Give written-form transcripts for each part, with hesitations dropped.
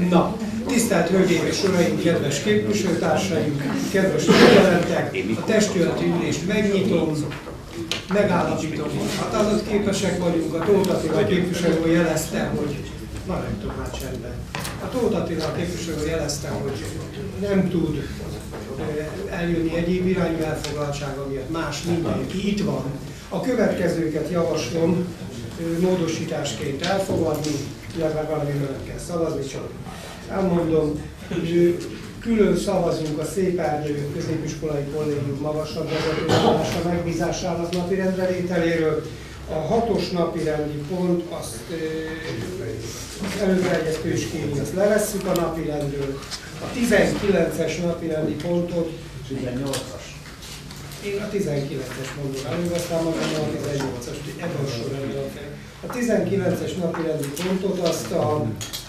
Na, tisztelt Hölgyeim és Uraim, kedves képviselőtársaim, kedves ügyeletek, a testületi ülést megnyitom, megállapítom, határozatképesek vagyunk, a Tóth Attila képviselő jelezte, hogy maradjon már csendben. A Tóth Attila képviselő jelezte, hogy nem tud eljönni egyéb irányú elfoglaltsága miatt, más mindenki itt van. A következőket javaslom módosításként elfogadni, illetve valamiről nem kell szavazni, csak elmondom, külön szavazunk a Szépernyő Középiskolai Kollégium magasabb vezetőállása megbízásának napirendre vételéről. A 6-os napirendi pont, azt az előterjesztő is kéri, azt levesszük a napirendről. A 19-es napirendi pontot, 18-as. Én a 19-es mondom előbb, aztán magammal a 18-as, ebben a sorrendben. A 19-es napirendi pontot azt a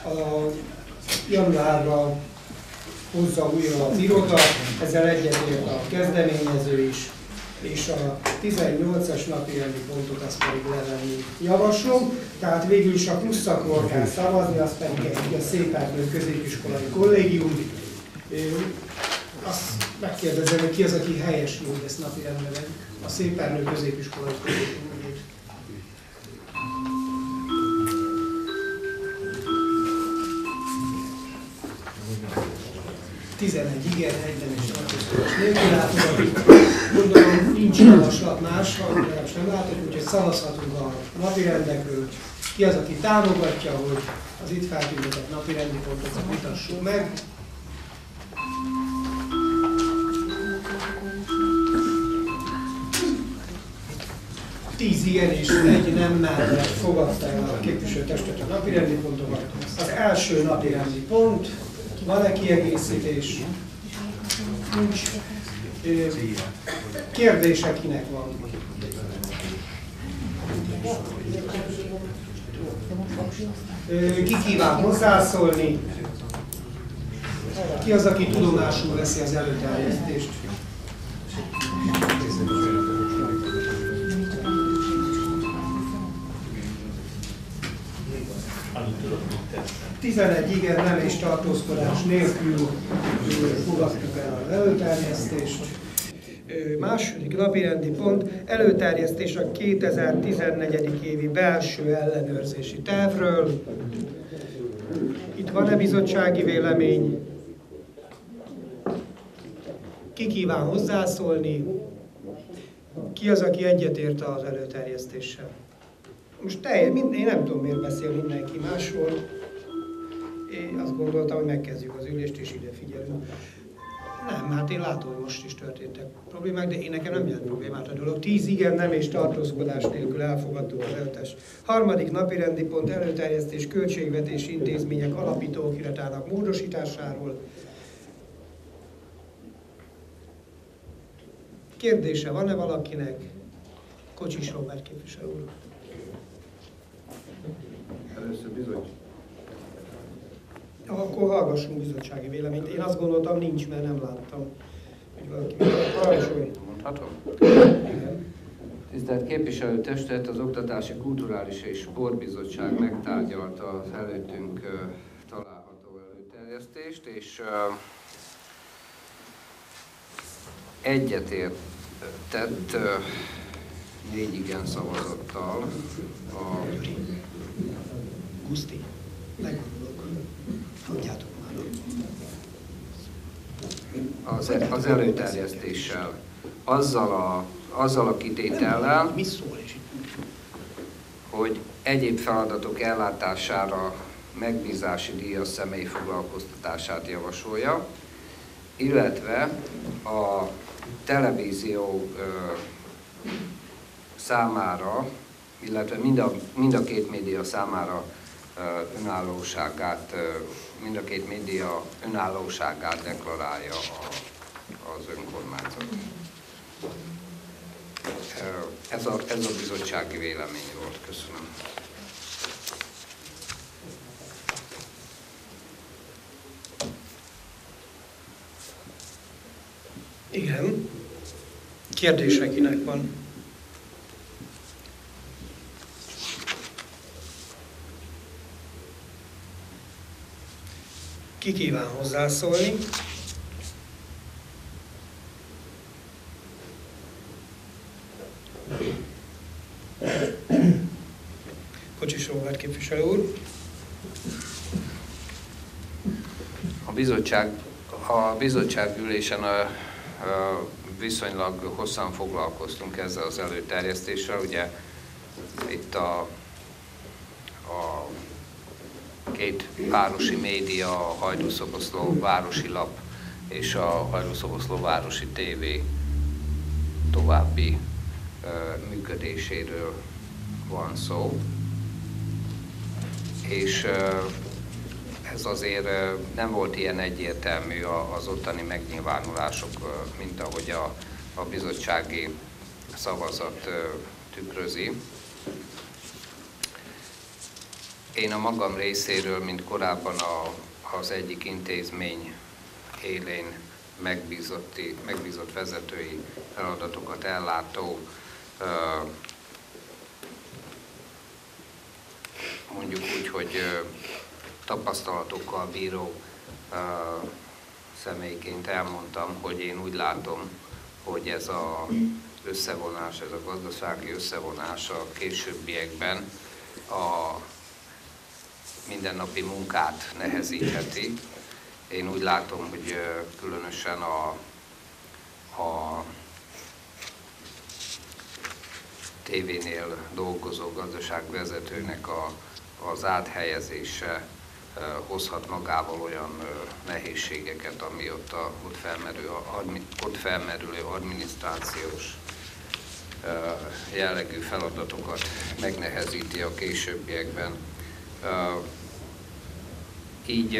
januárra hozza újra az iroda, ezzel egyetért a kezdeményező is, és a 18-as napirendi pontot azt pedig levenni javaslom. Tehát végül is a pluszakról kell szavazni, az pedig a Szépernyő Középiskolai Kollégium. Azt megkérdezem, hogy ki az, aki helyes, hogy ezt napirendre vegyük. A Szépernyő Középiskolai Kollégium ügyét. Igen, egyben és tartózkodás nélkül látogatunk. Gondolom, nincs javaslat más, legalábbis nem látok, úgyhogy szavazhatunk a napirendekről. Ki az, aki támogatja, hogy az itt feltüntetett napirendi pontokat vitassuk meg. Igen és egy nemmel fogadta el a képviselőtestület a napirendi pontokat. Az első napirendi pont, van-e kiegészítés? Nincs. Kérdése kinek van? Ki kíván hozzászólni? Ki az, aki tudomásul veszi az előterjesztést? 11 igen, nem és tartózkodás nélkül fogadtuk el az előterjesztést. Második napirendi pont, előterjesztés a 2014. évi belső ellenőrzési tervről. Itt van-e bizottsági vélemény? Ki kíván hozzászólni? Ki az, aki egyetért az előterjesztéssel? Most én nem tudom, miért beszél mindenki másról. Én azt gondoltam, hogy megkezdjük az ülést, és ide figyelünk. Nem, hát én látom, hogy most is történtek problémák, de én nekem nem jelent problémát a dolog. 10 igen, nem és tartózkodás nélkül elfogadtuk az előterjesztést. Harmadik napirendi pont, előterjesztés költségvetési intézmények alapító okiratának módosításáról. Kérdése van-e valakinek? Kocsis Róbert képviselő úr. Először bizony. Akkor hallgassunk bizottsági véleményt. Én azt gondoltam, nincs, mert nem láttam, hogy valaki parancsolj. Mondhatom? Igen. Tisztelt képviselőtestület, az Oktatási, Kulturális és Sportbizottság megtárgyalta az előttünk található előterjesztést, és egyetértett 4 igen szavazattal a Guszti, meggondolok. Hagyjátok már. az előterjesztéssel. Azzal a kitétellel, hogy egyéb feladatok ellátására megbízási díjas személyi foglalkoztatását javasolja, illetve a televízió számára, illetve mind a két média számára mind a két média önállóságát deklarálja az önkormányzat. Ez a bizottsági vélemény volt. Köszönöm. Igen. Kérdése kinek van? Ki kíván hozzászólni? Kocsis Róbert képviselő úr. A bizottság ülésen viszonylag hosszan foglalkoztunk ezzel az előterjesztéssel. Ugye itt a két városi média, a Hajdú-Szoboszló városi lap és a Hajdú-Szoboszló városi tévé további működéséről van szó. És ez azért nem volt ilyen egyértelmű az ottani megnyilvánulások, mint ahogy a bizottsági szavazat tükrözi. Én a magam részéről, mint korábban az egyik intézmény élén megbízott vezetői feladatokat ellátó, mondjuk úgy, hogy tapasztalatokkal bíró személyként elmondtam, hogy én úgy látom, hogy ez az összevonás, ez a gazdasági összevonás a későbbiekben a mindennapi munkát nehezítheti. Én úgy látom, hogy különösen a tévénél dolgozó gazdaságvezetőnek az áthelyezése hozhat magával olyan nehézségeket, ami ott felmerülő adminisztrációs jellegű feladatokat megnehezíti a későbbiekben. Így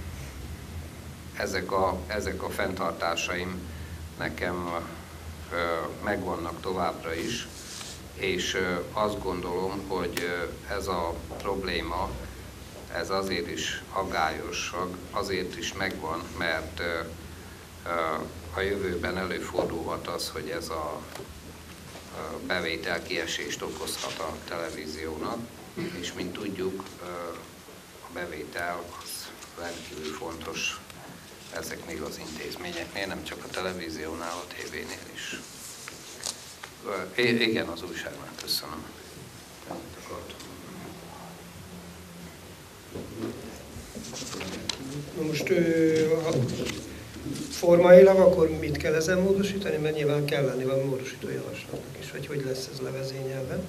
ezek a fenntartásaim nekem megvannak továbbra is, és azt gondolom, hogy ez a probléma, ez azért is aggályos, azért is megvan, mert a jövőben előfordulhat az, hogy ez a bevételkiesést okozhat a televíziónak, és mint tudjuk, a bevétel az rendkívül fontos ezeknél az intézményeknél, nem csak a televíziónál, a tévénél is. Igen, az újságban, köszönöm. Most formailag akkor mit kell ezen módosítani? Mert nyilván kell lenni valami módosító javaslatnak is, vagy hogy lesz ez levezényelve?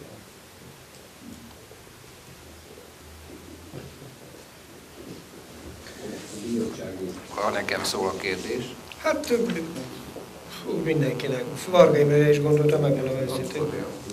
Ha nekem szól a kérdés. Hát mindenkinek. Varga Imrére is gondoltam, megmondom őszintén.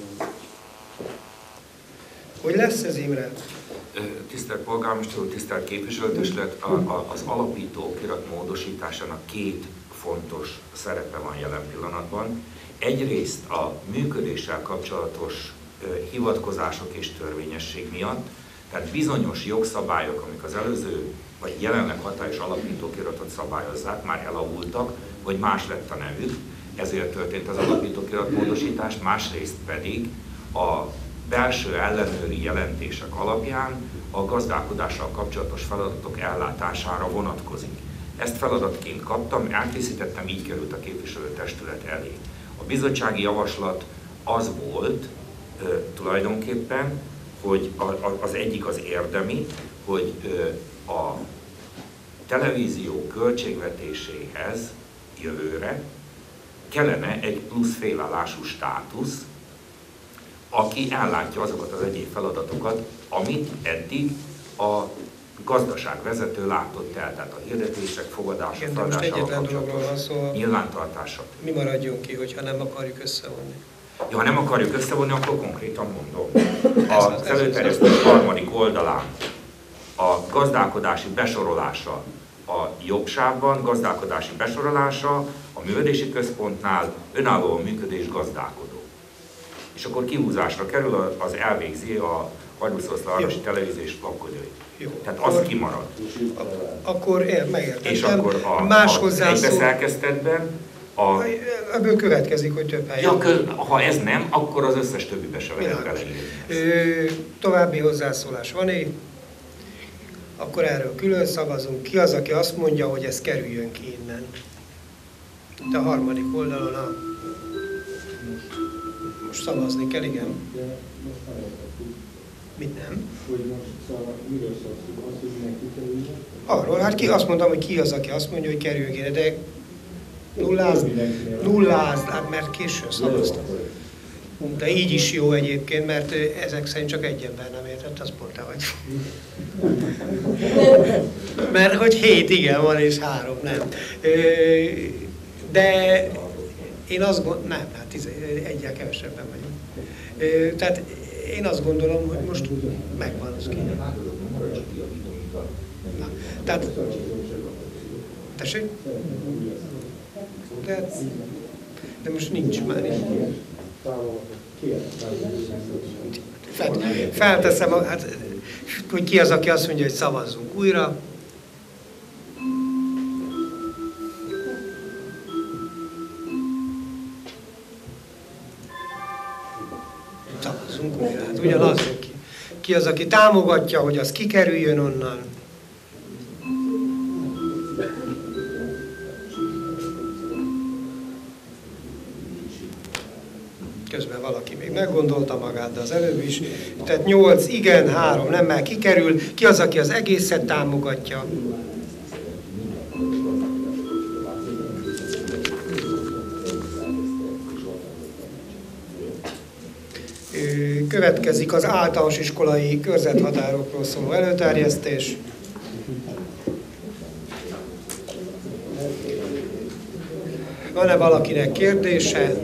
Hogy lesz ez, Imre? Tisztelt polgármester úr, tisztelt képviselőtestület, az alapító okirat módosításának két fontos szerepe van jelen pillanatban. Egyrészt a működéssel kapcsolatos hivatkozások és törvényesség miatt, tehát bizonyos jogszabályok, amik az előző vagy jelenleg hatályos alapító okiratot szabályozzák, már elavultak, vagy más lett a nevük, ezért történt az alapító okirat módosítás, másrészt pedig a belső ellenőri jelentések alapján a gazdálkodással kapcsolatos feladatok ellátására vonatkozik. Ezt feladatként kaptam, elkészítettem, így került a képviselőtestület elé. A bizottsági javaslat az volt tulajdonképpen, hogy az egyik az érdemi, hogy a televízió költségvetéséhez jövőre kellene egy plusz félállású státusz, aki ellátja azokat az egyéb feladatokat, amit eddig a gazdaságvezető látott el, tehát a hirdetések, fogadása, feladásával kapcsolatos nyilvántartása. Mi maradjon ki, hogyha nem akarjuk összevonni? Ja, ha nem akarjuk összevonni, akkor konkrétan mondom. Az előterjesztés harmadik oldalán a gazdálkodási besorolása a jobb sávban, gazdálkodási besorolása a művelési központnál önállóan működés gazdálkodó. És akkor kihúzásra kerül, az elvégzi a Hajdú-Szoboszló városi televíziós lakodói. Tehát az kimarad. Akkor megértettem. És akkor az egybeszerkesztettben ebből következik, hogy több helyen. Ja, ha ez nem, akkor az összes többibe se lehet beleírni. További hozzászólás van-e? akkor erről külön szavazunk. Ki az, aki azt mondja, hogy ez kerüljön ki innen? Itt a harmadik oldalon most szavazni kell, igen. Mit nem? Arról, hát ki azt mondtam, hogy ki az, aki azt mondja, hogy kerüljön ki, de nulláz, hát mert későn szavaztam. De így is jó egyébként, mert ezek szerint csak egy ember nem értett, az pont te vagy. Mert hogy 7 igen van, és 3 nem. De én azt gondolom, nem, hát egyel kevesebben vagyunk. Tehát én azt gondolom, hogy most megvan az ki. Na, tehát, tessék? De most nincs már így. Felteszem, hát, hogy ki az, aki azt mondja, hogy szavazzunk újra. Szavazzunk újra, hát ugyanaz, ki az, aki támogatja, hogy az kikerüljön onnan. Közben valaki még meggondolta magát, de az előbb is. Tehát 8 igen, 3 nemmel kikerül. Ki az, aki az egészet támogatja? Következik az általános iskolai körzethatárokról szóló előterjesztés. Van-e valakinek kérdése?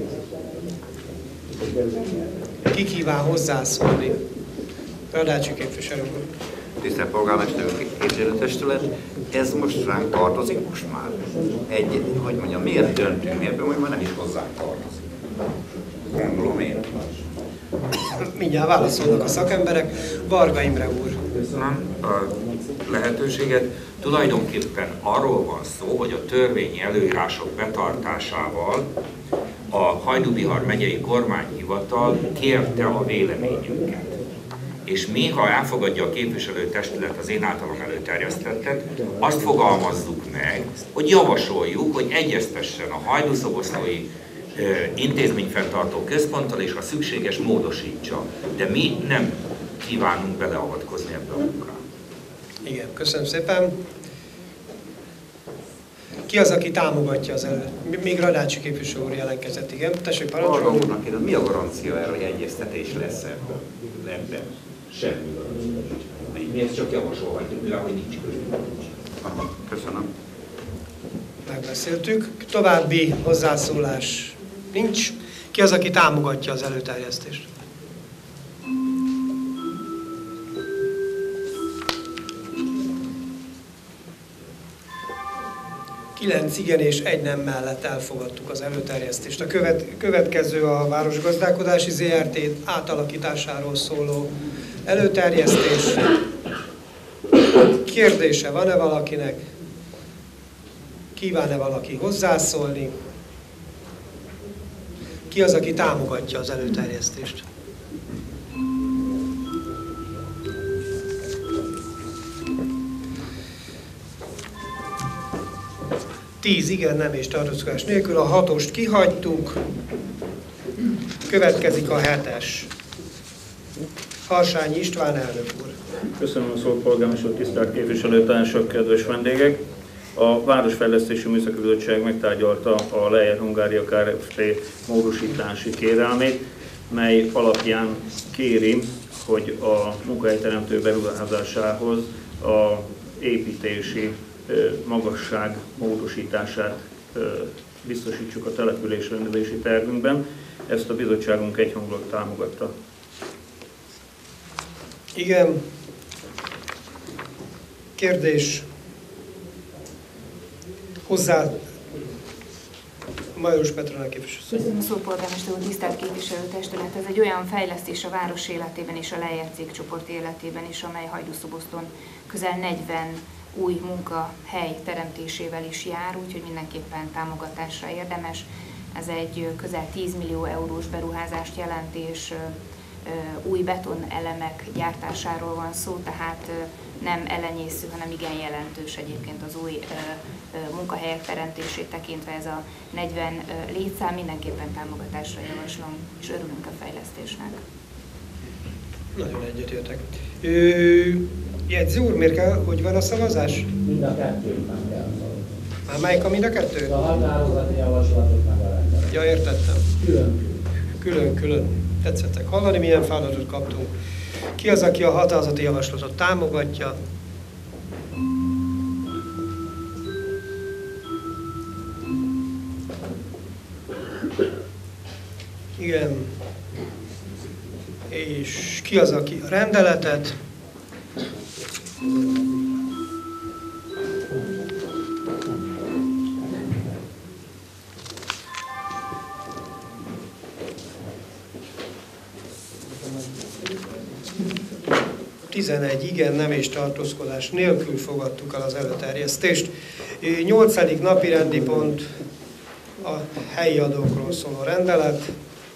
Ki kíván hozzászólni? Radácsi képviselő úr. Tisztelt Polgármester Képviselőtestület, ez most ránk tartozik most már? Hogy mondjam, miért döntünk ebből, hogy már nem is hozzánk tartozik? Gondolom én. Mindjárt válaszolnak a szakemberek. Varga Imre úr. Köszönöm a lehetőséget. Tulajdonképpen arról van szó, hogy a törvényi előírások betartásával a Hajdú-Bihar megyei kormányhivatal kérte a véleményünket. És mi, ha elfogadja a képviselőtestület az én általam előterjesztettet, azt fogalmazzuk meg, hogy javasoljuk, hogy egyeztessen a hajdúszoboszlói intézményfenntartó központtal, és ha szükséges, módosítsa. De mi nem kívánunk beleavatkozni ebbe a munkába. Igen, köszönöm szépen. Ki az, aki támogatja az Még Radácsi képviselő úr jelentkezett, igen. Tessék, parancsolni. Arra úrnak, mi a garancia erre, hogy egyeztetés lesz ebben? Semmi garancia. Mi ezt csak javasolhatjuk, mivel hogy nincs közünk. Köszönöm. Megbeszéltük. További hozzászólás nincs. Ki az, aki támogatja az előterjesztést? Kilenc igen és 1 nem mellett elfogadtuk az előterjesztést. A következő a Városgazdálkodási ZRT átalakításáról szóló előterjesztés. Kérdése van-e valakinek? Kíván-e valaki hozzászólni? Ki az, aki támogatja az előterjesztést? Tíz igen, nem és tartózkodás nélkül, a 6-ost kihagytuk, következik a 7-es. Harsányi István elnök úr. Köszönöm a szót, polgármester, tisztelt képviselőtársak, kedves vendégek! A Városfejlesztési Műszaki Bizottság megtárgyalta a Leyer Hungária Kft. Módosítási kérelmét, mely alapján kéri, hogy a munkahelyteremtő beruházásához a építési magasság módosítását biztosítsuk a településrendezési tervünkben. Ezt a bizottságunk egyhangulag támogatta. Igen. Kérdés. Hozzá. Majoros Petrona képviselő. Köszönöm szó, polgármester úr, tisztelt képviselőtestület. Ez egy olyan fejlesztés a város életében és a Leyer cégcsoport életében is, amely Hajdúszoboszlón közel 40 új munkahely teremtésével is jár, úgyhogy mindenképpen támogatásra érdemes. Ez egy közel 10 millió eurós beruházást jelent, és új betonelemek gyártásáról van szó, tehát nem elenyésző, hanem igen jelentős egyébként az új munkahelyek teremtését tekintve ez a 40 létszám, mindenképpen támogatásra javaslom, és örülünk a fejlesztésnek. Nagyon egyetértek. Jegyző úr, miért kell, hogy van a szavazás? Mind a kettőt nem kell szavazni. Már melyik a mind a kettő? A határozati javaslatot meg a rendelet. Ja, értettem. Külön-külön. Külön. Tetszettek hallani, milyen feladatot kaptunk. Ki az, aki a határozati javaslatot támogatja? Igen. És ki az, aki a rendeletet? Igen, nem és tartózkodás nélkül fogadtuk el az előterjesztést. 8. napi rendi pont a helyi adókról szóló rendelet.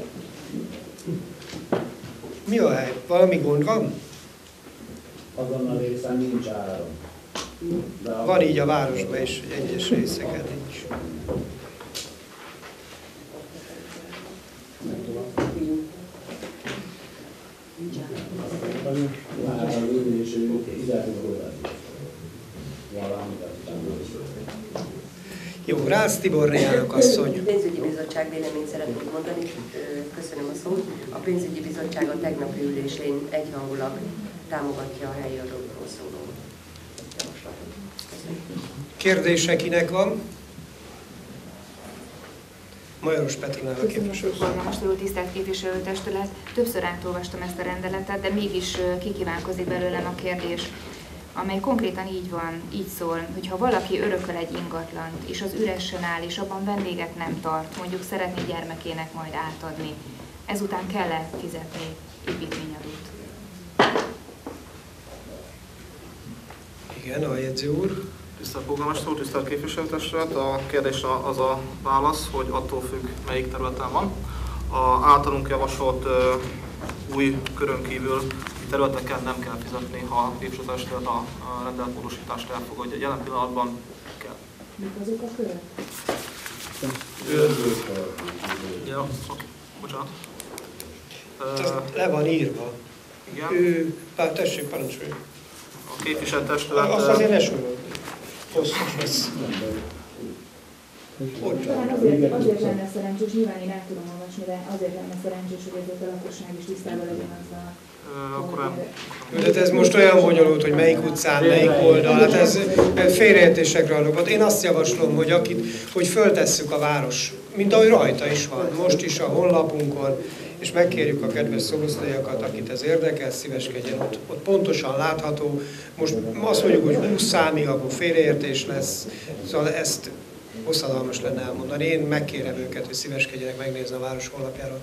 Mi a hely? Valami gond van? Azon a részen nincs áram. Van így a városban is, hogy egyes részeken nincs. Már az ülés irányulóan valamit. Jó, Rácz Tibor elnök asszony. A pénzügyi bizottság véleményt szeretnék mondani. Köszönöm a szót. A pénzügyi bizottság a tegnapi ülésén egyhangulag támogatja a helyi adókról szóló javaslatot. Köszönöm. Kérdése kinek van? Majoros Petrinál a Köszönöm, képviselő. polgármester úr, tisztelt képviselőtestület. Többször átolvastam ezt a rendeletet, de mégis kikívánkozik belőlem a kérdés, amely konkrétan így van, így szól, hogy ha valaki örököl egy ingatlant, és az üresen áll, és abban vendéget nem tart, mondjuk szeretné gyermekének majd átadni, ezután kell-e fizetni építményadót? Igen, a jegyző úr. Tisztelt polgármester úr, tisztelt képviselőtestület! A kérdésre az a válasz, hogy attól függ, melyik területen van. A általunk javasolt új körön kívül területeken nem kell fizetni, ha a képviselőtestület a rendeletmódosítást elfogadja. Jelen pillanatban kell. Mik azok a körök? Ja, oké, bocsánat. Ez le van írva. Igen. Tessék, parancsoljon. A képviselőtestület... Azt azért ne sorolni. Hosszas lesz. Talán azért lenne szerencsés, nyilván én el tudom olvasni, de azért lenne szerencsés, hogy ezért a lakosság is tisztában legyen azzal. De ez most olyan bonyolult, hogy melyik utcán, melyik oldal, hát ez félreértésekre adok. Én azt javaslom, hogy föltesszük a város, mint ahogy rajta is van, most is a honlapunkon, és megkérjük a kedves szoboszlaiakat, akit ez érdekel, szíveskedjen, ott pontosan látható. Most azt mondjuk, hogy 20 számig, akkor félreértés lesz, szóval ezt hosszadalmas lenne elmondani. Én megkérem őket, hogy szíveskedjenek megnézni a város honlapjáról.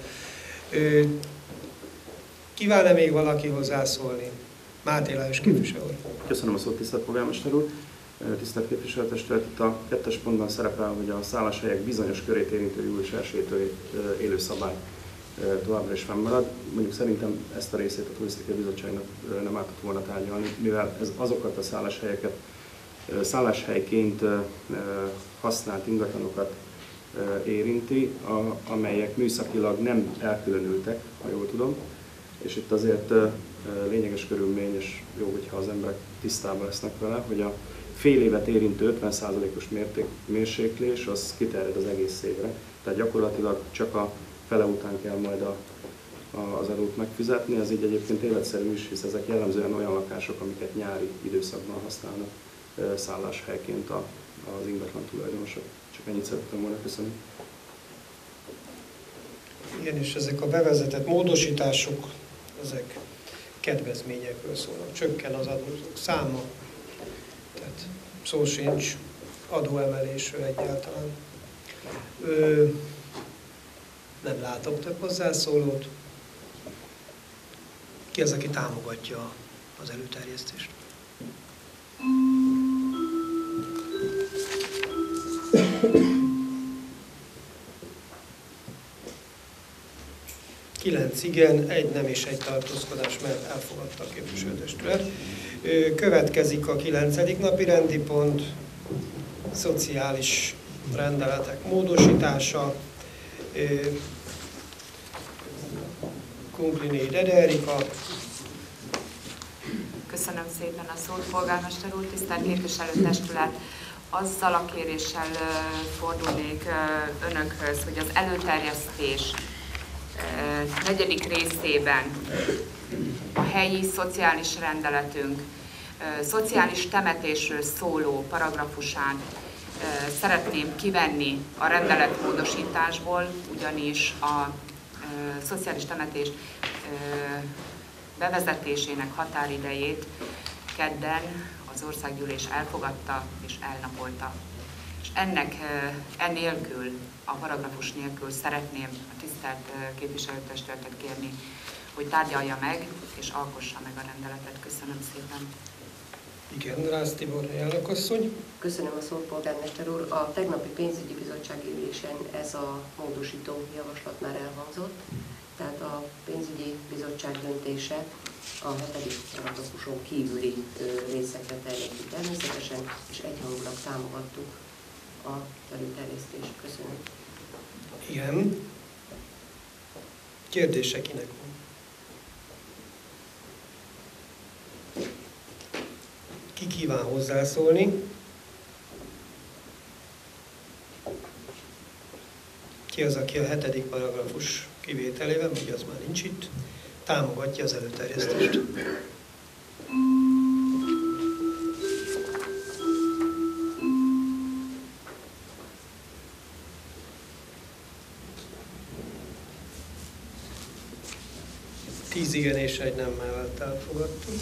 Kíván-e még valaki hozzászólni? Máté Lajos képviselő úr. Köszönöm a szót, tisztelt polgármester úr. Tisztelt képviselőtestület, itt a 2-es pontban szerepel, hogy a szálláshelyek bizonyos körét érintő július 1-től élő szabály továbbra is fennmarad. Mondjuk szerintem ezt a részét a Turisztikai Bizottságnak nem ártott volna tárgyalni, mivel ez azokat a szálláshelyeket, szálláshelyként használt ingatlanokat érinti, amelyek műszakilag nem elkülönültek, ha jól tudom, és itt azért lényeges körülmény, és jó, hogyha az emberek tisztában lesznek vele, hogy a fél évet érintő 50%-os mérséklés az kiterjed az egész évre. Tehát gyakorlatilag csak a fele után kell majd az adót megfizetni, ez így egyébként életszerű is, hisz ezek jellemzően olyan lakások, amiket nyári időszakban használnak szálláshelyként az ingatlan tulajdonosok. Csak ennyit szerettem volna köszönni. Igen, és ezek a bevezetett módosítások, ezek kedvezményekről szólnak. Csökken az adózók száma, tehát szó sincs adóemelésről egyáltalán. Nem látok több hozzászólót. Ki az, aki támogatja az előterjesztést? Ki 9 igen, 1 nem és 1 tartózkodás, mert elfogadta a képviselőtestület. Következik a 9. napi rendi pont, szociális rendeletek módosítása. Kungliné Dede Erika. Köszönöm szépen a szót, polgármester úr, tisztelt képviselőtestület! Azzal a kéréssel fordulnék önökhöz, hogy az előterjesztés 4. részében a helyi szociális rendeletünk szociális temetésről szóló paragrafusán szeretném kivenni a rendeletmódosításból, ugyanis a szociális temetés bevezetésének határidejét kedden az országgyűlés elfogadta és elnapolta. És ennélkül, a paragrafus nélkül szeretném a tisztelt képviselőtestületet kérni, hogy tárgyalja meg és alkossa meg a rendeletet. Köszönöm szépen. Igen, Rász Tibor elnökasszony. Köszönöm a szót, polgármester úr. A tegnapi pénzügyi bizottsági ülésen ez a módosító javaslat már elhangzott, tehát a pénzügyi bizottság döntése a 7. paragrafuson kívüli részekre terjed ki természetesen, és egyhangulag támogattuk a előterjesztést. Köszönöm. Igen. Kérdése kinek van? Ki kíván hozzászólni? Ki az, aki a 7. paragrafus kivételével, ugye az már nincs itt, támogatja az előterjesztést? Tíz igen és 1 nem mellett elfogadtuk.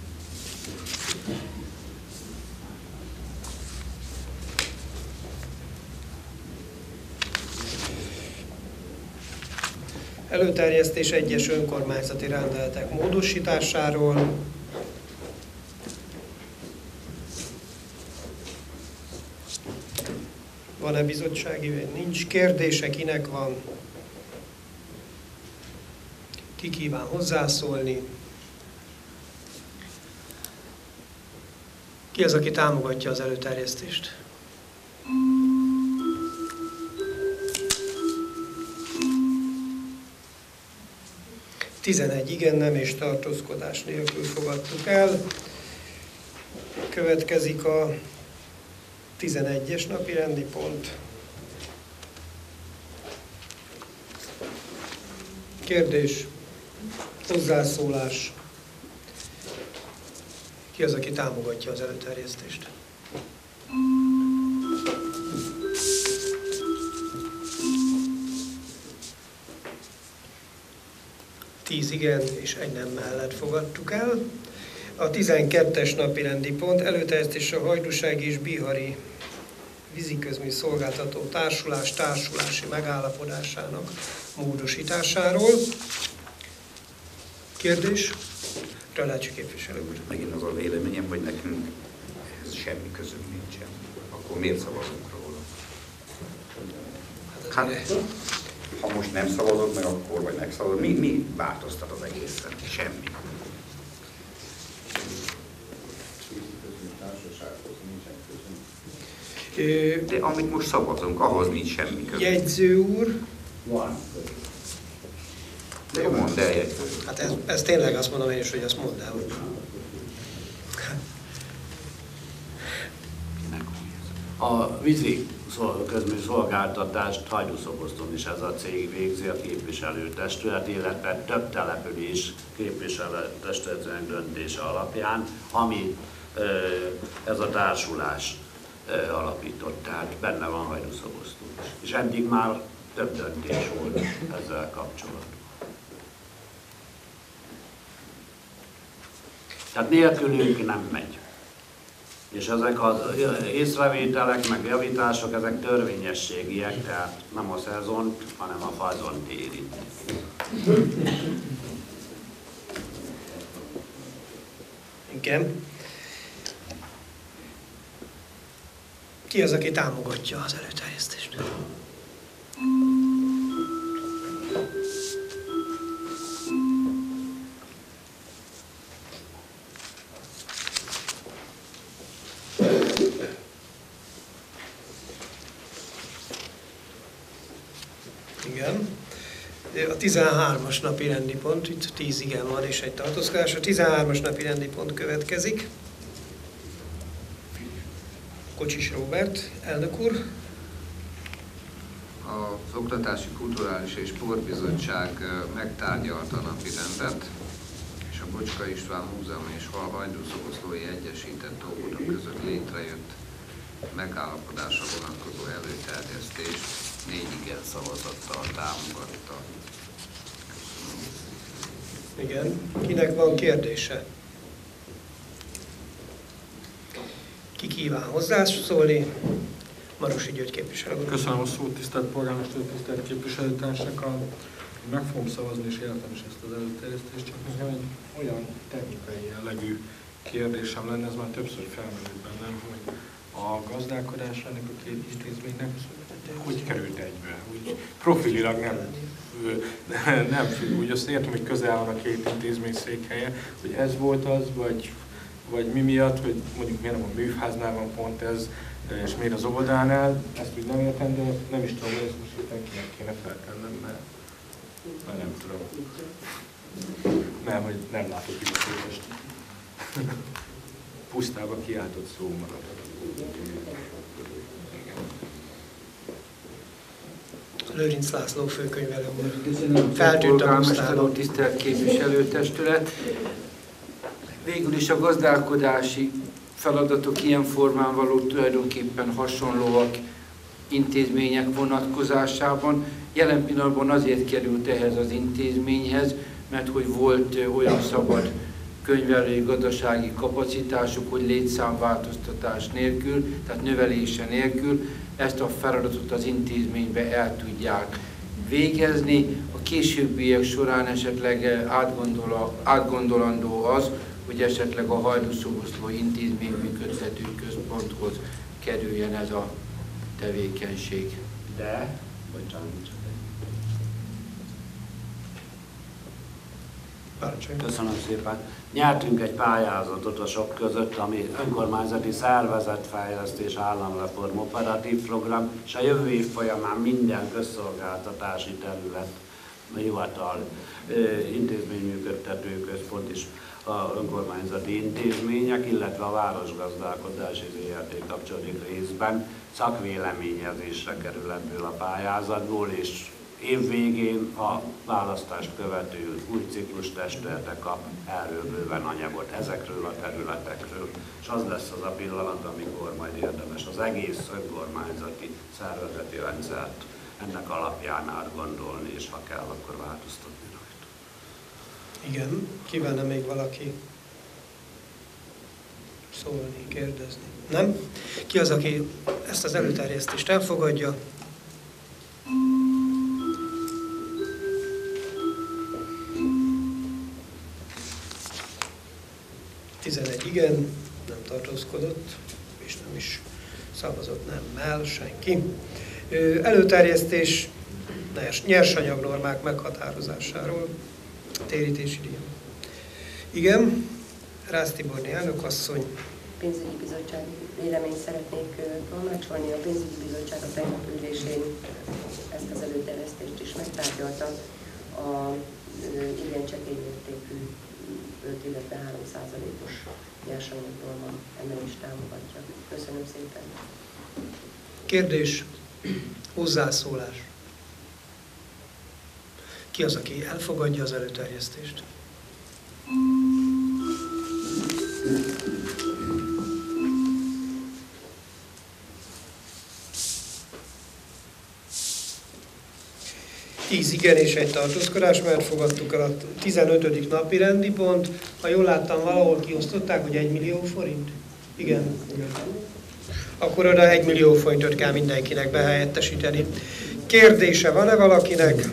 Előterjesztés egyes önkormányzati rendeletek módosításáról. Van-e bizottsági? Nincs. Kérdése kinek van? Ki kíván hozzászólni? Ki az, aki támogatja az előterjesztést? Tizenegy igen, nem és tartózkodás nélkül fogadtuk el. Következik a 11-es napi rendi pont. Kérdés, hozzászólás. Ki az, aki támogatja az előterjesztést? Tíz igen és 1 nem mellett fogadtuk el. A 12-es napi rendi pont előterjesztés a Hajdúsági és Bihari víziközmű szolgáltató társulás társulási megállapodásának módosításáról. Kérdés? Tanácsi képviselő úr. Megint az a véleményem, hogy nekünk ez semmi közünk nincsen. Akkor miért szavazunk róla? Hát, ha most nem szavazok meg, akkor vagy megszavazok, mi változtat az egészen? Semmi. De amit most szavazunk, ahhoz nincs semmi között. Jegyző úr. Van. De jó, mondd el, jegyző. Hát ez tényleg azt mondom én is, hogy azt mondd el. A vízi közmű szolgáltatást Hajdúszoboszton is ez a cég végzi, a képviselőtestület, illetve több település képviselőtestületének döntése alapján, ami ez a társulás alapított, tehát benne van Hajdúszoboszton is. És eddig már több döntés volt ezzel kapcsolatban. Tehát nélkülünk nem megy. És ezek az észrevételek, meg javítások, ezek törvényességiek, tehát nem a szezont, hanem a fazont érint. Igen. Ki az, aki támogatja az előterjesztést? 13-as napi rendi pont, itt 10 igen van és egy tartózkodás. A 13-as napi rendi pont következik. Kocsis Róbert, elnök úr. Az Oktatási, Kulturális és Sportbizottság megtárgyalta a napirendet, és a Bocska István Múzeum és Hajdúszoboszlói Egyesített Óvoda között létrejött megállapodásra vonatkozó előterjesztést 4 igen szavazattal támogatta. Igen. Kinek van kérdése? Ki kíván hozzászólni? Marosi György képviselő. Köszönöm a szót, tisztelt polgármester, tisztelt képviselőtársak. Meg fogom szavazni és értem is ezt az előterjesztést, csak nekem egy olyan technikai jellegű kérdésem lenne, ez már többször felmerült bennem, hogy a gazdálkodás ennek a két intézménynek hogy került egybe? Úgy profililag nem függ, úgy azt értem, hogy közel van a két intézmény székhelye, hogy ez volt az, vagy mi miatt, hogy mondjuk miért nem a műháznál van pont ez, és miért az oldalnál, ezt úgy nem értem, de nem is tudom, hogy ezt most mindenkinek kéne feltennem, mert nem tudom. Mert hogy nem látok igazságost. Pusztába kiáltott szó marad. Lőrinc László főkönyvelő úr. Feltűnt a polgármester, tisztelt képviselőtestület. Végül is a gazdálkodási feladatok ilyen formán való tulajdonképpen hasonlóak intézmények vonatkozásában. Jelen pillanatban azért került ehhez az intézményhez, mert hogy volt olyan szabad könyvelői gazdasági kapacitásuk, hogy létszámváltoztatás nélkül, tehát növelése nélkül ezt a feladatot az intézménybe el tudják végezni. A későbbiek során esetleg átgondolandó az, hogy esetleg a Hajdúszoboszló intézmény működtető központhoz kerüljen ez a tevékenység. De, bocsánat. Köszönöm szépen. Nyertünk egy pályázatot a sok között, ami önkormányzati szervezetfejlesztés, államreform, operatív program, és a jövő év folyamán minden közszolgáltatási terület, hivatal, intézményműködtető központ is a önkormányzati intézmények, illetve a városgazdálkodási ZRT kapcsolódik részben szakvéleményezésre kerül ebből a pályázatból, és év végén a választást követő új ciklus testületek kap erről bőven anyagot ezekről a területekről. És az lesz az a pillanat, amikor majd érdemes az egész önkormányzati szervezeti rendszert ennek alapján átgondolni, és ha kell, akkor változtatni rajta. Igen, kívánna még valaki szólni, kérdezni? Nem? Ki az, aki ezt az előterjesztést elfogadja? Igen, nem tartózkodott, és nem is szavazott nemmel senki. Előterjesztés nyersanyagnormák meghatározásáról, térítési díj. Igen, Rász Tiborné elnökasszony. Pénzügyi bizottság véleményt szeretnék tolmácsolni. A pénzügyi bizottság a tegnap ülésén ezt az előterjesztést is megtárgyalta. A igen csekély mértékű 5, illetve 3%-os nyersanyagnorma emelést támogatja. Köszönöm szépen. Kérdés, hozzászólás. Ki az, aki elfogadja az előterjesztést? Igen és egy tartózkodás, mert fogadtuk el a 15. napi rendi pont. Ha jól láttam, valahol kiosztották, hogy 1 millió forint? Igen. Akkor oda 1 millió forintot kell mindenkinek behelyettesíteni. Kérdése van-e valakinek?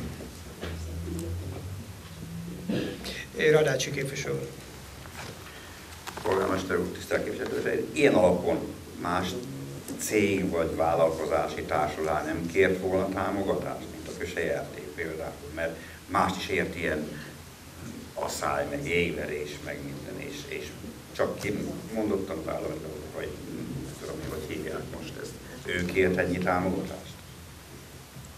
Radácsi képviselő. Polgármester úr, tisztelt képviselő, ilyen alapon más cég vagy vállalkozási társulás nem kért volna támogatást, mint a Köse-RT például, mert mást is ért ilyen asszály, meg jégverés, meg minden, és csak kimondottan vállalni, vagy nem tudom, hogy hívják most ezt. Ő kért ennyi támogatást?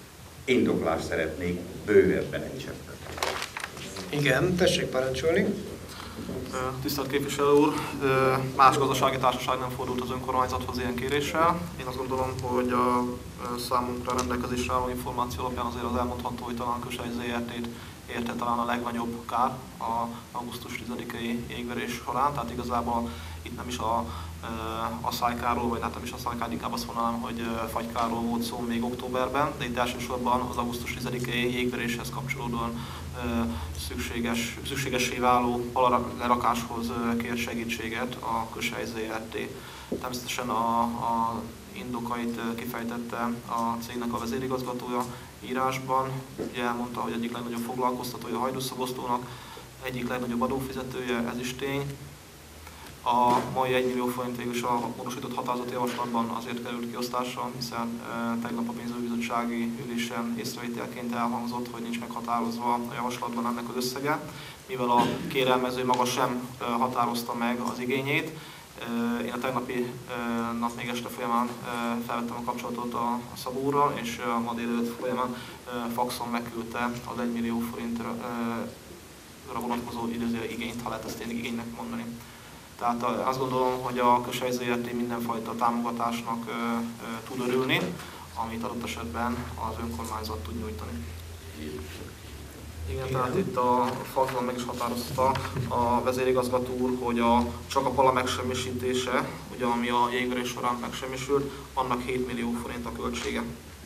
indoklást szeretnék bővebben egy csepp. Igen, tessék parancsolni. Tisztelt képviselő úr, más gazdasági társaság nem fordult az önkormányzathoz ilyen kéréssel. Én azt gondolom, hogy a számunkra rendelkezésre álló információ alapján azért az elmondható, hogy talán a Kösely ZRT-t érte talán a legnagyobb kár a augusztus 10-i jégverés során, tehát igazából itt nem is a szájkáról, vagy nem is a szájkár, inkább azt mondanám, hogy fagykáról volt szó még októberben, de itt elsősorban az augusztus 10-i jégveréshez kapcsolódóan szükségessé váló lerakáshoz kért segítséget a Kösely ZRT. Természetesen a indokait kifejtette a cégnek a vezérigazgatója írásban. Ugye elmondta, hogy egyik legnagyobb foglalkoztatója Hajdúszoboszlónak, egyik legnagyobb adófizetője, ez is tény. A mai 1 millió forint végül is a módosított határozati javaslatban azért került kiosztásra, hiszen tegnap a pénzügyi ülésen észrevételként elhangzott, hogy nincs meghatározva a javaslatban ennek az összege, mivel a kérelmező maga sem határozta meg az igényét. Én a tegnapi nap még este folyamán felvettem a kapcsolatot a Szabóra, és ma délelőtt folyamán faxon megküldte az 1 millió forintra vonatkozó igényt, ha lehet ezt tényleg igénynek mondani. Tehát azt gondolom, hogy a Kösely ZRT mindenfajta támogatásnak tud örülni, amit adott esetben az önkormányzat tud nyújtani. Igen, tehát itt a faxban meg is határozta a vezérigazgató úr, hogy csak a pala megsemmisítése, ugye, ami a jégverés során megsemmisült, annak 7 millió forint a költsége.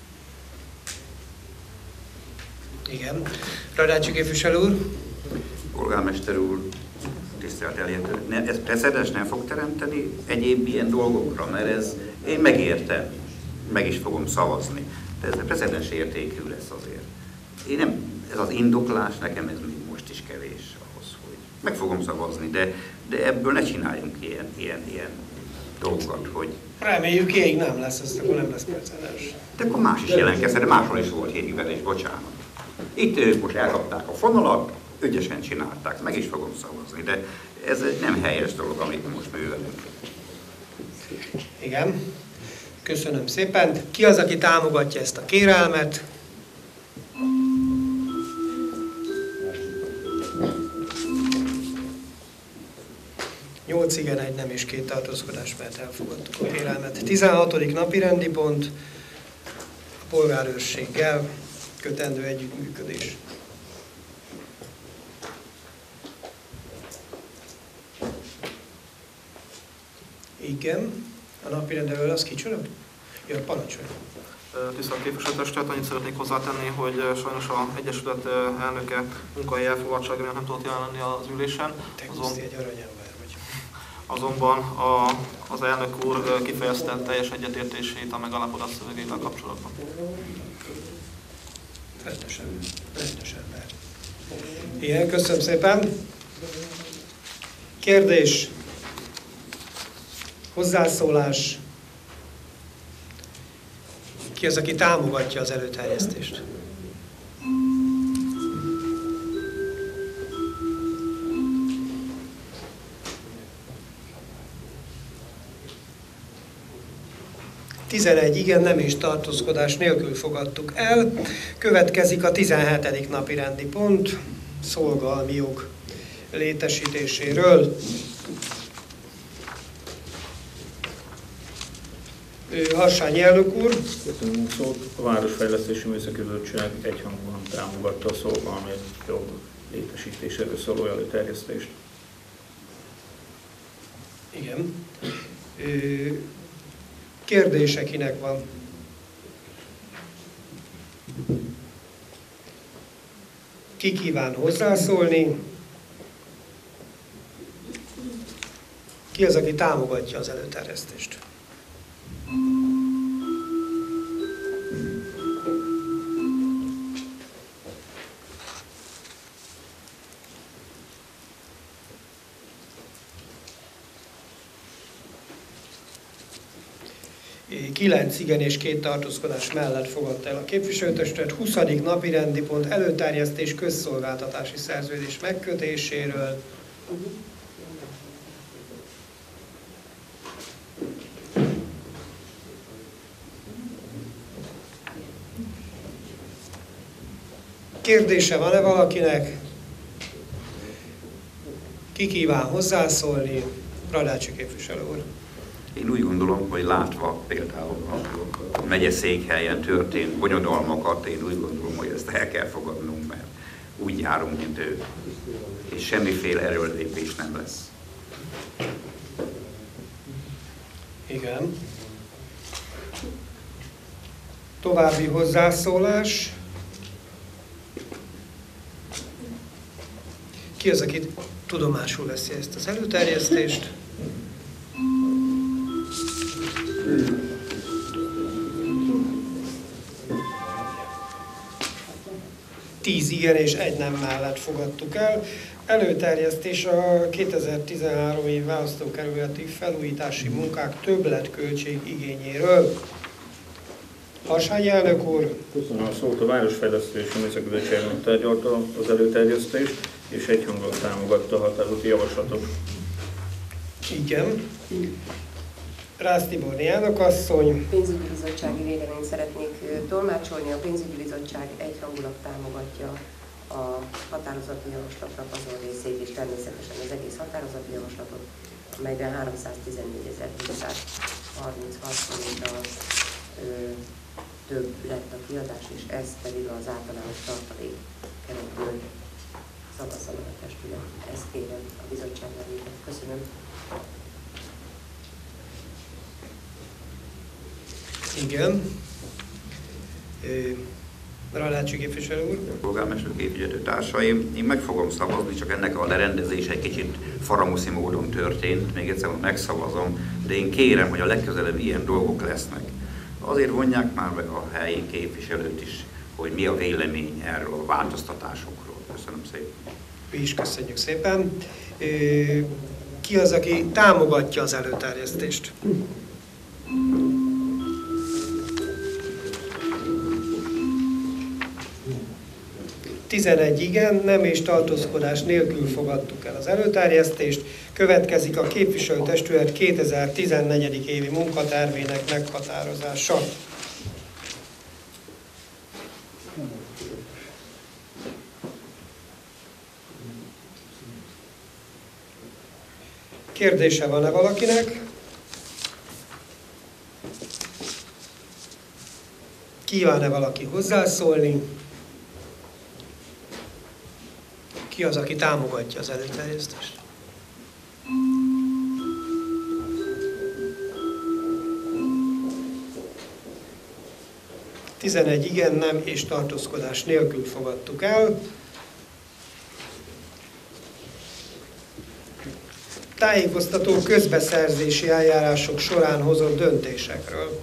Igen. Radácsi képviselő úr. Polgármester úr, tisztelt elértő, ez precedens nem fog teremteni egyéb ilyen dolgokra, mert ez, én megértem, meg is fogom szavazni, de ez a precedens értékű lesz azért. Én nem, ez az indoklás, nekem ez még most is kevés ahhoz, hogy meg fogom szavazni, de ebből ne csináljunk ilyen dolgokat, hogy... Reméljük, jég nem lesz, ez akkor nem lesz precedens. De akkor más is jelentkezett, de máshol is volt jégverés, bocsánat. Itt ők most elkapták a fonalat, ügyesen csinálták, meg is fogom szavazni, de ez egy nem helyes dolog, amit most művelünk. Igen. Köszönöm szépen. Ki az, aki támogatja ezt a kérelmet? Nyolc igen, egy nem és 2 tartózkodás, mert elfogadtuk a kérelmet. 16. napi rendi pont, a polgárőrséggel kötendő együttműködés. Igen, a napirendről az kicsoda? Ja, parancsolja. Tisztelt képviselőtestület, annyit szeretnék hozzátenni, hogy sajnos az Egyesület elnöke munkahelyi elfoglaltsága miatt nem tudott jelen lenni az ülésen. Azonban az elnök úr kifejezte teljes egyetértését a megállapodás szövegével kapcsolatban. Rendesen. Igen, köszönöm szépen. Kérdés, hozzászólás. Ki az, aki támogatja az előterjesztést? Igen, nem és tartózkodás nélkül fogadtuk el. Következik a 17. napi rendi pont, szolgalmi jog létesítéséről. Harsányi elnök úr. Köszönöm a szót. A Városfejlesztési Műszaki Bizottság egyhangúan támogatta a szolgalmi jog létesítéséről szóló előterjesztést. Igen. Kérdése kinek van? Ki kíván hozzászólni? Ki az, aki támogatja az előterjesztést? Kilenc igen és 2 tartózkodás mellett fogadta el a képviselőtestület. 20. napi rendi pont, előterjesztés közszolgáltatási szerződés megkötéséről. Kérdése van-e valakinek? Ki kíván hozzászólni? Radácsi képviselő úr. Én úgy gondolom, hogy látva például a megyeszékhelyen történt bonyodalmakat, én úgy gondolom, hogy ezt el kell fogadnunk, mert úgy járunk, mint ők. És semmiféle erőlépés nem lesz. Igen. További hozzászólás. Ki az, aki tudomásul veszi ezt az előterjesztést? Tíz igen és egy nem mellett fogadtuk el. Előterjesztés a 2013 év választókerületi felújítási munkák többletköltség igényéről. Harsányi elnök úr. Köszönöm a szót. A Városfejlesztési Műszaki Bizottság tárgyalta az előterjesztést, és egyhangulag támogatta a határozati javaslatot. Igen. Rász Tiborné elnökasszony. Pénzügyi bizottsági véleményt szeretnék tolmácsolni. A pénzügyi bizottság egyhangulag támogatja a határozati javaslatnak azon részét, és természetesen az egész határozati javaslatot, amelyben 314.736 forinttal több lett a kiadás, és ez pedig az általános tartalék keretből szavazza meg a testület. Ezt kérem a bizottság nevében. Köszönöm. Igen. Radácsi képviselő úr. Polgármester képviselőtársaim, én meg fogom szavazni, csak ennek a lerendezése egy kicsit faramuszi módon történt, még egyszer megszavazom, de én kérem, hogy a legközelebb ilyen dolgok lesznek. Azért vonják már be a helyi képviselőt is, hogy mi a vélemény erről a változtatásokról. Köszönöm szépen. Mi is köszönjük szépen. Ki az, aki támogatja az előterjesztést? Tizenegy igen, nem és tartózkodás nélkül fogadtuk el az előterjesztést. Következik a képviselőtestület 2014. évi munkatervének meghatározása. Kérdése van-e valakinek? Kíván-e valaki hozzászólni? Ki az, aki támogatja az előterjesztést? Tizenegy igen, nem és tartózkodás nélkül fogadtuk el. Tájékoztató közbeszerzési eljárások során hozott döntésekről.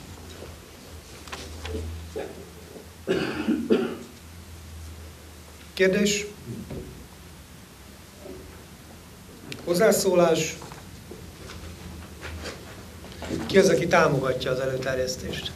Kérdés? Hozzászólás? Ki az, aki támogatja az előterjesztést?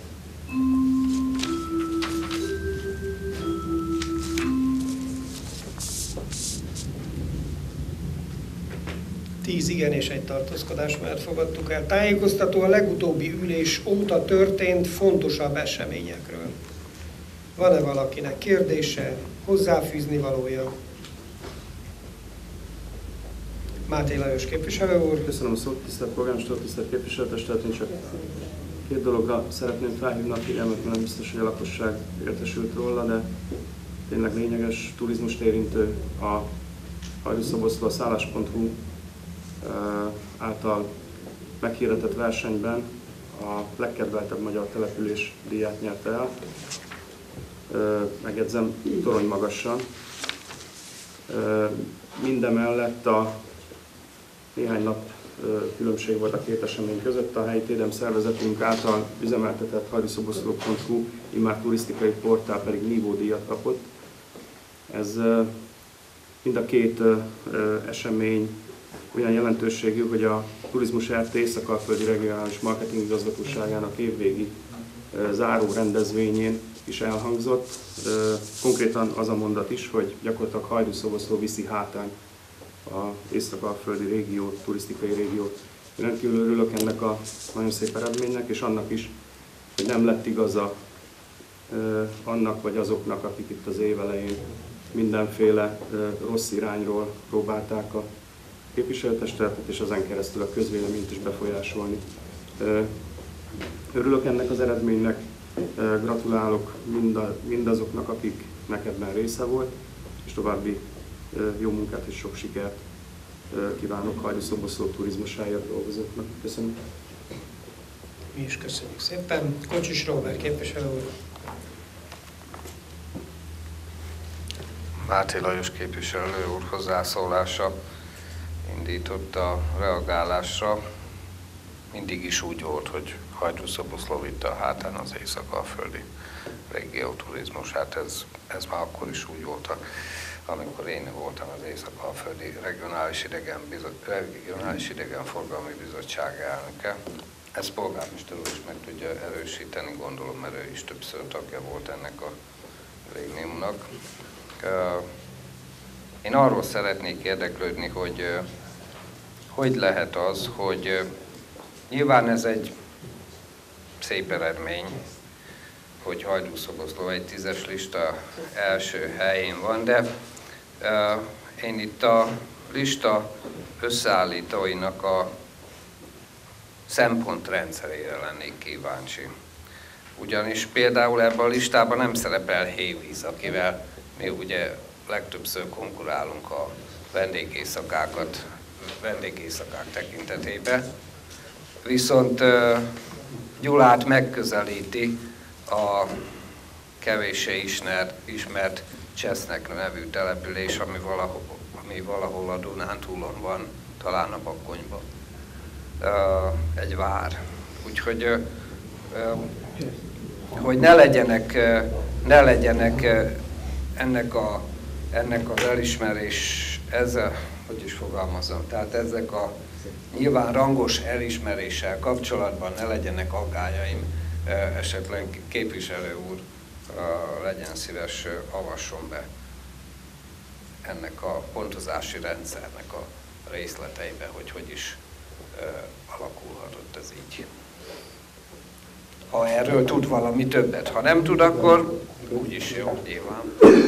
Tíz igen és egy tartózkodás mellett fogadtuk el. Tájékoztató a legutóbbi ülés óta történt fontosabb eseményekről. Van-e valakinek kérdése, hozzáfűzni valója? Máté Lajos képviselő úr. Köszönöm a szót, tisztelt polgármester, tisztelt képviselőtestület. Én csak két dologra szeretném felhívni a figyelmet, mert nem biztos, hogy a lakosság értesült róla, de tényleg lényeges, turizmust érintő a Hajdúszoboszló, a szállás.hu által meghirdetett versenyben a legkedveltebb magyar település díját nyerte el. Megjegyzem, torony magasan. Mindemellett néhány nap különbség volt a két esemény között. A helyi TDM szervezetünk által üzemeltetett hajdúszoboszló.hu immár turisztikai portál pedig nívódíjat kapott. Ez mind a két esemény olyan jelentőségű, hogy a Turizmus RT Észak-Alföldi Regionális Marketing Igazgatóságának évvégi záró rendezvényén is elhangzott. Konkrétan az a mondat is, hogy gyakorlatilag Hajdúszoboszló viszi hátán az észak-alföldi régiót, turisztikai régiót. Rendkívül örülök ennek a nagyon szép eredménynek, és annak is, hogy nem lett igaza annak vagy azoknak, akik itt az év elején mindenféle rossz irányról próbálták a képviselőtestületet, és ezen keresztül a közvéleményt is befolyásolni. Örülök ennek az eredménynek, gratulálok mindazoknak, akiknek ebben része volt, és további jó munkát és sok sikert kívánok Hajdú-Szoboszló turizmusáért dolgozóknak. Köszönöm. Mi is köszönjük szépen. Kocsis Róbert képviselő úr. Máté Lajos képviselő úr hozzászólása indított a reagálásra. Mindig is úgy volt, hogy Hajdú-Szoboszló vitte a hátán az észak-alföldi régióturizmusát. Ez már akkor is úgy volt, amikor én voltam az Észak-Alföldi Regionális Idegenforgalmi Bizottság elnöke. Ezt polgármester úr is meg tudja erősíteni, gondolom, mert ő is többször tagja volt ennek a régiumnak. Én arról szeretnék érdeklődni, hogy lehet az, hogy nyilván ez egy szép eredmény, hogy Hajdú-Szoboszló egy 10-es lista első helyén van, de én itt a lista összeállítóinak a szempontrendszerére lennék kíváncsi. Ugyanis például ebben a listában nem szerepel Hévíz, akivel mi ugye legtöbbször konkurálunk a vendégészakák tekintetében. Viszont Gyulát megközelíti a kevéssé ismert Csesznek nevű település, ami valahol a Dunántúlon van, talán a Bakonyban. Egy vár. Úgyhogy hogy ne legyenek ennek az elismerés, ezzel, hogy is fogalmazom, tehát ezek a nyilván rangos elismeréssel kapcsolatban ne legyenek aggályaim, esetleg képviselő úr legyen szíves, avasson be ennek a pontozási rendszernek a részleteibe, hogy is alakulhatott ez így. Ha erről tud valami többet, ha nem tud, akkor úgyis jó, nyilván.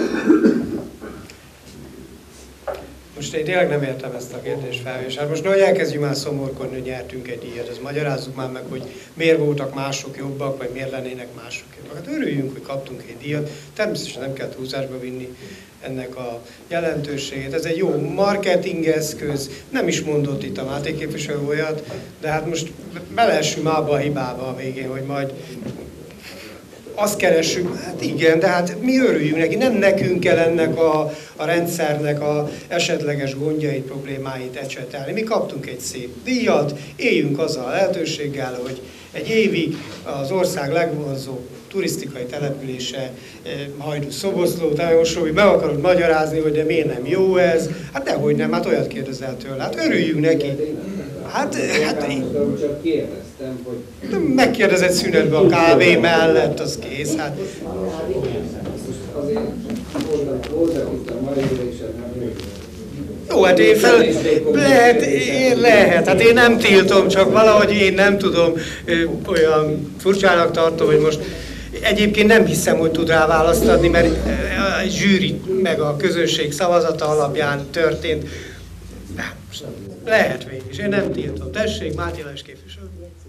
Most én tényleg nem értem ezt a kérdésfelvésát. Most nehogy elkezdjük már szomorkodni, hogy nyertünk egy díjat. Ez magyarázzuk már meg, hogy miért voltak mások jobbak, vagy miért lennének mások jobbak. Hát örüljünk, hogy kaptunk egy díjat. Természetesen nem kell túlzásba vinni ennek a jelentőségét. Ez egy jó marketingeszköz. Nem is mondott itt a Máté képviselő olyat, de hát most beleessünk abba a hibába a végén, hogy majd azt keressük, hát igen, de hát mi örüljünk neki, nem nekünk kell ennek a rendszernek a esetleges gondjait, problémáit ecsetelni. Mi kaptunk egy szép díjat, éljünk azzal a lehetőséggel, hogy egy évig az ország legvonzóbb turisztikai települése Hajdú-Szoboszló, tehát most Robi, meg akarod magyarázni, hogy de miért nem jó ez? Hát dehogy nem, hát olyat kérdezel tőle, hát örüljünk neki. Hát csak kérdeztem, hogy... Megkérdezett szünetbe a kávé mellett, az kész, hát... Azért voltak itt a mai ülésen, nem jó, hát én lehet, hát én nem tiltom, csak valahogy én nem tudom, olyan furcsának tartom, hogy most egyébként nem hiszem, hogy tud rá választ adni, mert a zsűri meg a közönség szavazata alapján történt. Lehet végig, és én nem tiltom. Tessék, Máté Lajos képviselő.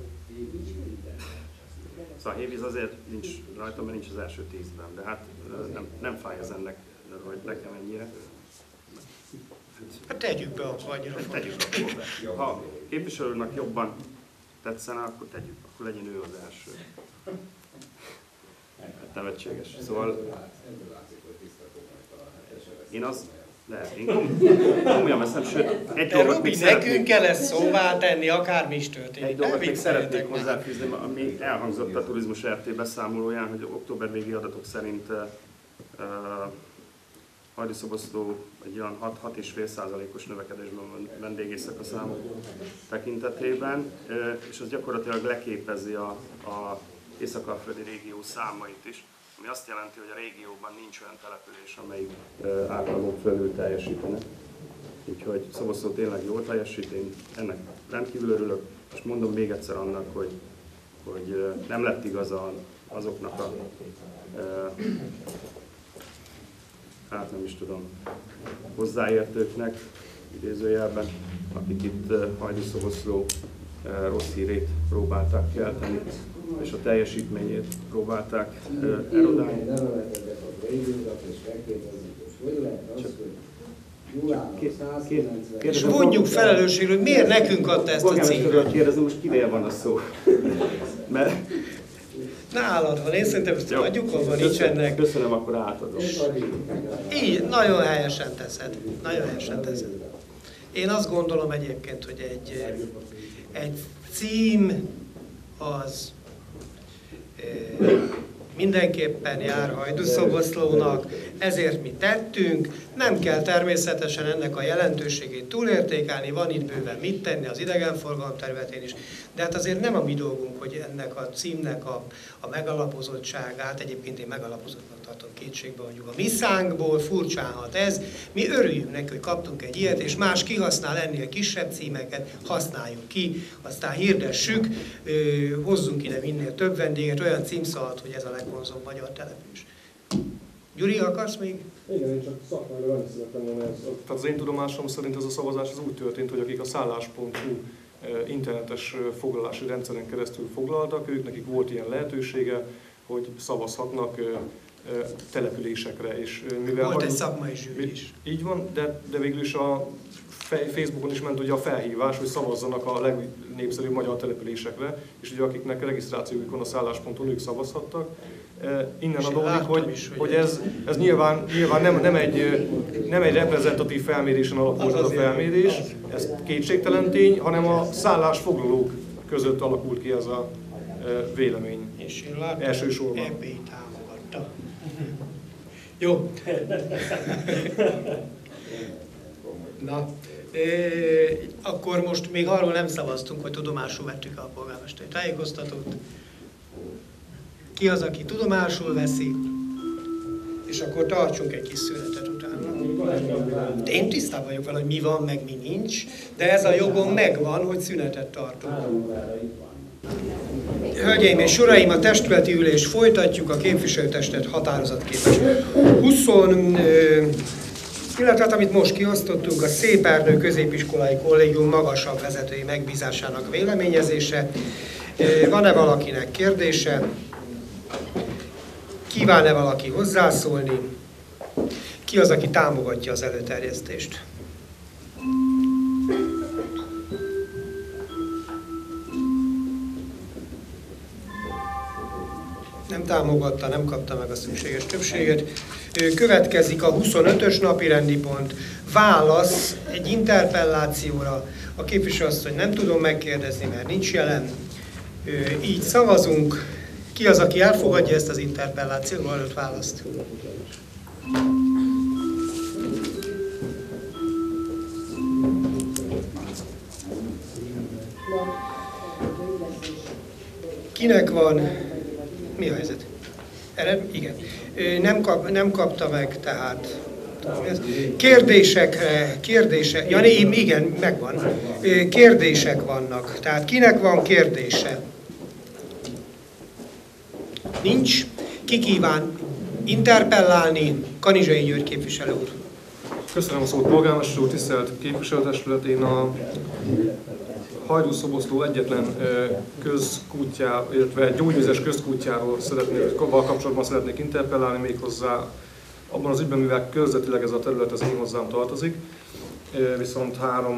Szóval a Hévíz azért nincs rajta, mert nincs az első 10-ben, de hát nem fáj ez ennek, hogy nekem ennyire. Hát tegyük be a annyira tegyük be. Ha a képviselőnek jobban tetszene, akkor tegyük, akkor legyen ő az első. Hát nevetséges. Szóval én azt lehet, én komolyan veszem, sőt, egy dolgot még nekünk kell ezt szóvá tenni, akármi is történik. Egy dolgot még szeretnék hozzáfűzni, ami elhangzott a Turizmus RT beszámolóján, hogy október végi adatok szerint Hajdú-Szoboszló egy olyan 6,5%-os növekedésben van vendégészaka számok tekintetében, és az gyakorlatilag leképezi a észak-alföldi régió számait is, ami azt jelenti, hogy a régióban nincs olyan település, amelyik átlagon fölül teljesítene. Úgyhogy Szoboszló tényleg jól teljesít, én ennek rendkívül örülök, és mondom még egyszer annak, hogy hogy nem lett igaza azoknak a, hát nem is tudom, hozzáértőknek, idézőjelben, akik itt Hajdúszoboszló rossz hírét próbálták kelteni, és a teljesítményét próbálták erodálni. És vonjuk felelősségre, hogy miért nekünk adta ezt a címet. Kérdezem, most kinél van a szó? Mert... Nálad van, én szerintem ezt adjuk, ahol nincs ennek. Köszönöm, akkor átadom. Így, nagyon helyesen teszed. Nagyon helyesen teszed. Én azt gondolom egyébként, hogy egy cím az mindenképpen jár Hajdúszoboszlónak, ezért mi tettünk, nem kell természetesen ennek a jelentőségét túlértékelni, van itt bőven mit tenni az idegenforgalom területén is, de hát azért nem a mi dolgunk, hogy ennek a címnek a megalapozottságát, egyébként én megalapozottnak tartom, kétségbe mondjuk a mi szánkból, furcsálhat ez, mi örüljünk neki, hogy kaptunk egy ilyet, és más kihasznál ennél kisebb címeket, használjuk ki, aztán hirdessük, hozzunk ide minél több vendéget, olyan címszavat, hogy ez a legvonzóbb magyar település. Gyuri, akarsz még? Igen, én csak szakmailag annyit szerettem volna ezt. Tehát az én tudomásom szerint ez a szavazás az úgy történt, hogy akik a szállás.hu internetes foglalási rendszeren keresztül foglaltak, nekik volt ilyen lehetősége, hogy szavazhatnak településekre. És mivel volt egy szakmai zsűri is. Így van, de végül is a Facebookon is ment ugye a felhívás, hogy szavazzanak a legnépszerűbb magyar településekre, és ugye akiknek regisztrációjuk van a szállás.hu, ők szavazhattak. Innen adódik, hogy ez nyilván nem egy reprezentatív felmérésen alakult ez a felmérés, ez kétségtelen tény, hanem a szállásfoglalók között alakult ki ez a vélemény. És én látom, elsősorban. ebbé támogatta. Jó. Na, akkor most még arról nem szavaztunk, hogy tudomásul vettük a polgármesteri tájékoztatót. Ki az, aki tudomásul veszi, és akkor tartsunk egy kis szünetet utána. Én tisztában vagyok vele, hogy mi van, meg mi nincs, de ez a jogom megvan, hogy szünetet tartunk. Hölgyeim és uraim, a testületi ülést folytatjuk, a képviselőtestet határozatképes 20, illetve amit most kiosztottunk, a Szép Erdő Középiskolai Kollégium magasabb vezetői megbízásának véleményezése. Van-e valakinek kérdése? Kíván-e valaki hozzászólni? Ki az, aki támogatja az előterjesztést? Nem támogatta, nem kapta meg a szükséges többséget. Következik a 25-ös napirendi pont, válasz egy interpellációra. A képviselőasszony nem tudom megkérdezni, mert nincs jelen. Így szavazunk. Ki az, aki elfogadja ezt az interpellációval előtt választ? Kinek van? Mi a helyzet? Igen. Nem kapta meg, tehát... Igen, megvan. Kérdések vannak. Tehát kinek van kérdése? Nincs. Ki kíván interpellálni? Kanizsai György képviselő úr. Köszönöm a szót, polgármester úr, tisztelt képviselőtestület. Én a Hajdúszoboszló egyetlen közkútjá, illetve gyógyvizes közkútjáról kapcsolatban szeretnék interpellálni, méghozzá abban az ügyben, mivel körzetileg ez a terület az én hozzám tartozik, viszont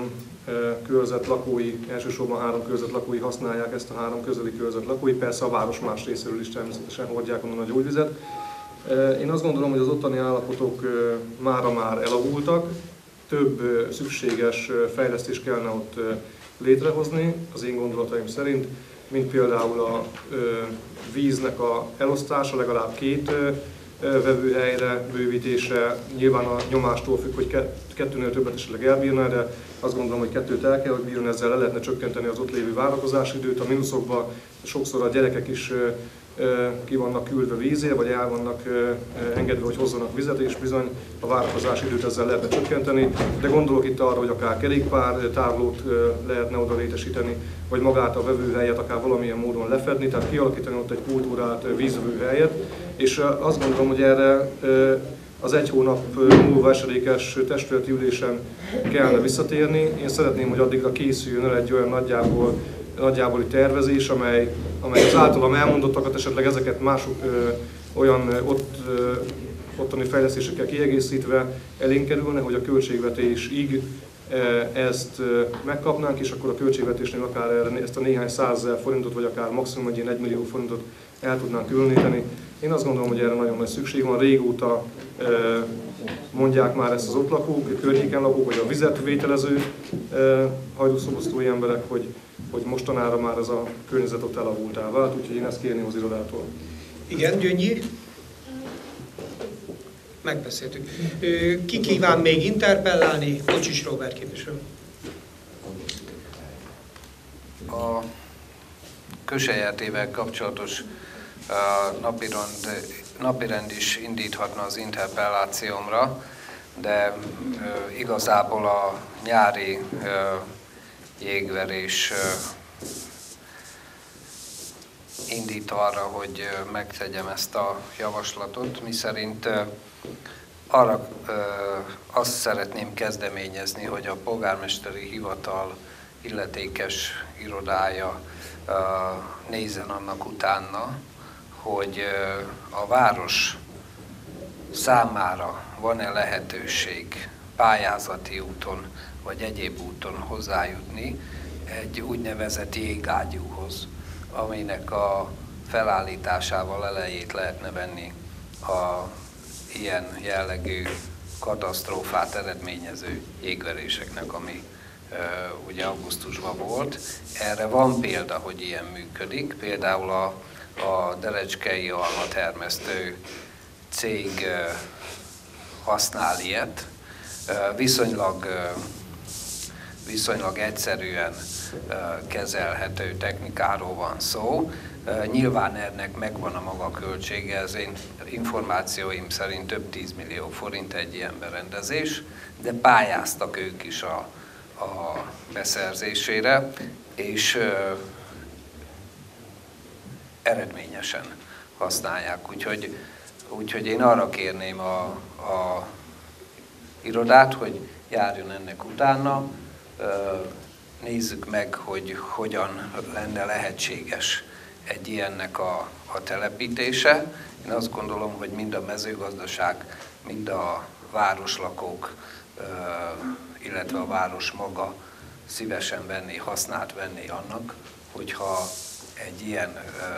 elsősorban három körzet lakói használják ezt a három közeli körzet lakói, persze a város más részéről is természetesen hordják onnan a gyógyvizet. Én azt gondolom, hogy az ottani állapotok mára már elavultak, több szükséges fejlesztést kellene ott létrehozni, az én gondolataim szerint, mint például a víznek a elosztása, legalább 2 vevőhelyre bővítése, nyilván a nyomástól függ, hogy 2-nél többet esetleg elbírna, de azt gondolom, hogy 2-t el kell, hogy bírjon, ezzel le lehetne csökkenteni az ott lévő várakozási időt. A mínuszokban sokszor a gyerekek is ki vannak küldve vízért, vagy el vannak engedve, hogy hozzanak vizet, és bizony a várakozási időt ezzel lehetne csökkenteni. De gondolok itt arra, hogy akár kerékpár tárolót lehetne oda létesíteni, vagy magát a vevőhelyet akár valamilyen módon lefedni, tehát kialakítani ott egy kultúrát, vízvevőhelyet. És azt gondolom, hogy erre az 1 hónap múlva esedékes testületi ülésen kellene visszatérni. Én szeretném, hogy addigra készüljön el egy olyan nagyjáboli tervezés, amely az általam elmondottakat, esetleg ezeket mások olyan ottani fejlesztésekkel kiegészítve elénk kerülne, hogy a költségvetésig ezt megkapnánk, és akkor a költségvetésnél akár ezt a néhány 100 000 forintot, vagy akár maximum egy ilyen 1 millió forintot el tudnánk különíteni. Én azt gondolom, hogy erre nagyon nagy szükség van. Régóta mondják már ezt az ott lakók, a környéken lakók, vagy a vizet vételező hajdúszobosztói emberek, hogy mostanára már ez a környezet ott elavultá vált, úgyhogy én ezt kérném az irodától. Igen, Gyöngyi? Megbeszéltük. Ki kíván még interpellálni? Kocsis Róbert képviselő. A Kőse-Jertével kapcsolatos napirend is indíthatna az interpellációmra, de igazából a nyári jégverés indít arra, hogy megtegyem ezt a javaslatot, miszerint arra azt szeretném kezdeményezni, hogy a polgármesteri hivatal illetékes irodája nézzen annak utána, hogy a város számára van-e lehetőség pályázati úton vagy egyéb úton hozzájutni egy úgynevezett jégágyúhoz, aminek a felállításával elejét lehetne venni a ilyen jellegű katasztrófát eredményező jégveréseknek, ami ugye augusztusban volt. Erre van példa, hogy ilyen működik, például a Derecskei almatermesztő cég használ ilyet, viszonylag egyszerűen kezelhető technikáról van szó. Nyilván ennek megvan a maga költsége, ez én információim szerint több 10 millió forint egy ilyen berendezés, de pályáztak ők is a beszerzésére, és eredményesen használják. Úgyhogy én arra kérném a irodát, hogy járjon ennek utána, nézzük meg, hogy hogyan lenne lehetséges egy ilyennek a telepítése. Én azt gondolom, hogy mind a mezőgazdaság, mind a városlakók, illetve a város maga szívesen venné, hasznát venné annak, hogyha egy ilyen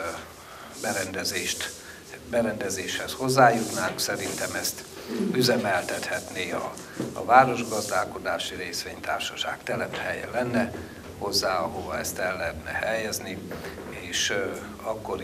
berendezéshez hozzájutnánk. Szerintem ezt üzemeltethetné a Városgazdálkodási Részvénytársaság, telephelye lenne hozzá, ahova ezt el lehetne helyezni, és akkor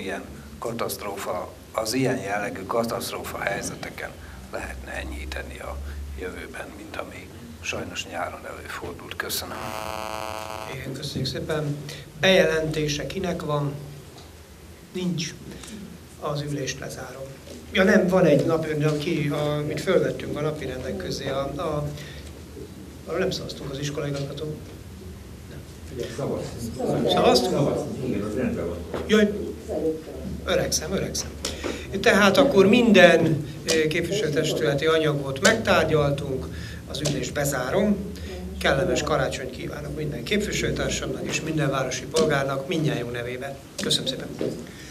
az ilyen jellegű katasztrófa helyzeteken lehetne enyhíteni a jövőben, mint ami sajnos nyáron előfordult. Köszönöm. Igen, köszönjük szépen. Bejelentése kinek van? Nincs. Az ülést lezárom. Ja nem, van egy napirend, amit fölvettünk a napirendek közé. Arra nem szavaztunk az iskolaigazgató. Szavaztunk? Igen, az rendben van. Jaj, öregszem. Tehát akkor minden képviselőtestületi anyagot megtárgyaltunk, az ülést bezárom. Kellemes karácsonyt kívánok minden képviselőtársamnak és minden városi polgárnak mindnyájunk nevében. Köszönöm szépen!